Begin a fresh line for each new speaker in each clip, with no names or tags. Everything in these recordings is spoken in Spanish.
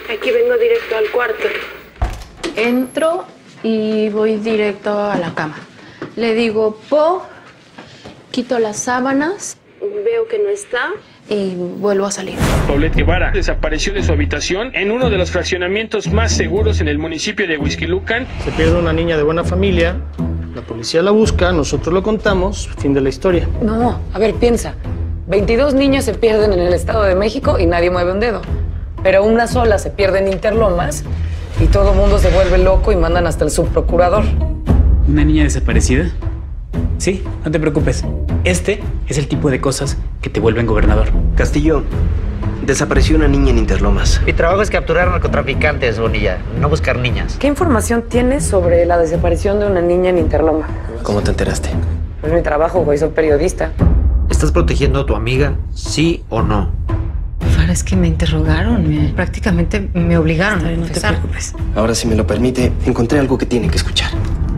Aquí vengo directo al cuarto.
Entro y voy directo a la cama. Le digo, Po, quito las sábanas.
Veo que no está.
Y vuelvo a salir.
Paulette Guevara desapareció de su habitación en uno de los fraccionamientos más seguros en el municipio de Huixquilucan.
Se pierde una niña de buena familia, la policía la busca, nosotros lo contamos, fin de la historia.
No, a ver, piensa. 22 niños se pierden en el Estado de México y nadie mueve un dedo. Pero una sola se pierde en Interlomas y todo el mundo se vuelve loco y mandan hasta el subprocurador.
¿Una niña desaparecida? Sí, no te preocupes. Este es el tipo de cosas que te vuelven gobernador.
Castillo, desapareció una niña en Interlomas.
Mi trabajo es capturar narcotraficantes, Bonilla, no buscar niñas.
¿Qué información tienes sobre la desaparición de una niña en Interloma?
¿Cómo te enteraste?
Es mi trabajo, güey, soy periodista.
¿Estás protegiendo a tu amiga, sí o no?
Fara, es que me interrogaron, prácticamente me obligaron a
No te
confesar.
preocupes.
Ahora, si me lo permite, encontré algo que tiene que escuchar.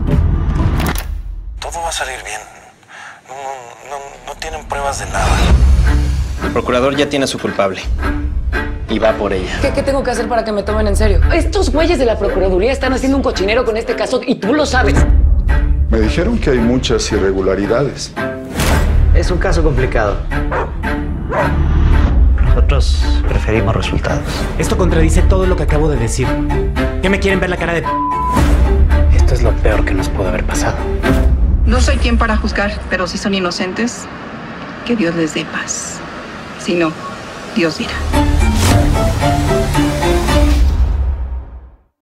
Todo va a salir bien. No tienen pruebas de nada.
El procurador ya tiene a su culpable. Y va por ella.
¿Qué tengo que hacer para que me tomen en serio? Estos güeyes de la Procuraduría están haciendo un cochinero con este caso y tú lo sabes.
Me dijeron que hay muchas irregularidades.
Es un caso complicado. Nosotros preferimos resultados.
Esto contradice todo lo que acabo de decir. ¿Qué me quieren ver la cara de...? Esto es lo peor que nos pudo haber pasado.
No soy quien para juzgar, pero si son inocentes, que Dios les dé paz. Si no, Dios dirá.